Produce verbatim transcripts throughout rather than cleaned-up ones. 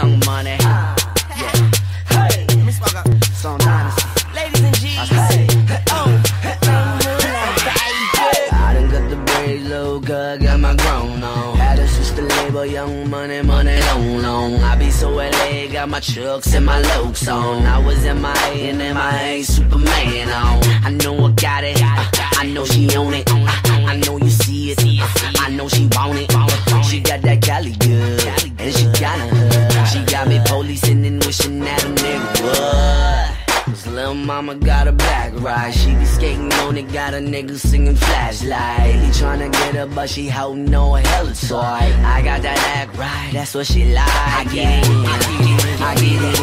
Young Money. Yeah. Hey, Miss Walker, Song Dynasty. Ladies and G's. Hey, oh, I done got the braids low, cause I got my grown on. Had a sister label, Young Money, money long, long. I be so L A, got my trucks and my lokes on. I was in my A and in my A, Superman on. I know I got it, I know she own it. I know you see it, I know she want it. She got that Cali good, and she got a hood. She got me policing and wishing that a nigga would. This little mama got a black ride. She be skating on it, got a nigga singing flashlight. He tryna get her, but she holding no hella toy. I got that act right, that's what she like. I get it, I get it, I get it,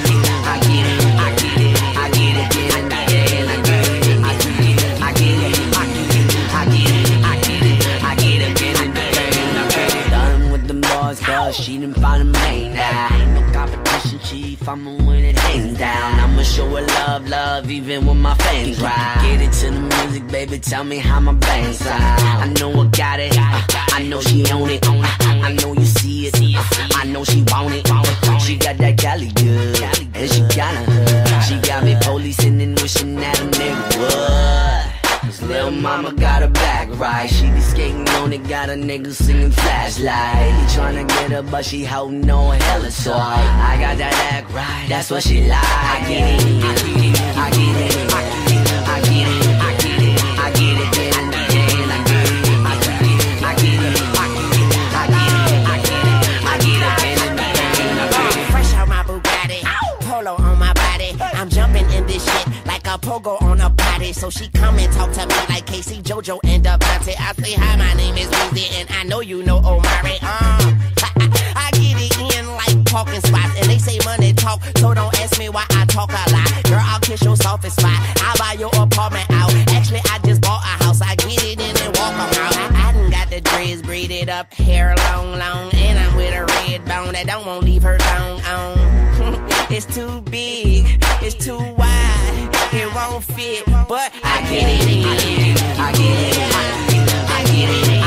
I get it, I get it, I get it, get it, get it, I get it, I get it, I get it, I get it, I get it, I get it, I get it, get it, get it. Done with the boys, cause she done find a main now. Ain't no competition, chief, I'ma win it hands down. I'ma show her love, love, even when my fans ride. Get it to the music, baby, tell me how my band sound. I know I got it, I know she own it. I know you see it, I know she want it. She got that Cali good, and she got a hood. She got me policing and wishing that a nigga would. This little mama got her back right. She be skating on it, got a nigga singing flashlight. He tryna get her, but she holding no hella toy. I got that act right, that's what she like. I get it, I get it, I get it, I get it, I get it, I get it, I get it, get it, I get it, I get it, I get it, I get it, I get it, I get it, I get it, get it. Fresh out my Bugatti, polo on my body. I'm jumping in this shit like a pogo on a potty. So she come and talk to me like Casey, JoJo, and Devontae. I say hi, my name is Weezy, and I know you know Omari. Uh, I get it in like parking spots, and they say money talk, so don't ask me why I talk a lot. Girl, I'll kiss your softest spot. I'll buy your apartment out. Actually, I just bought a house. I get it in and walk around. I, I done got the dreads braided up, hair long, long, and I'm with a red bone that don't want leave her thong on. It's too big, it's too wide, it won't fit, but I get it in. I get it, I get it, I get it, I get it.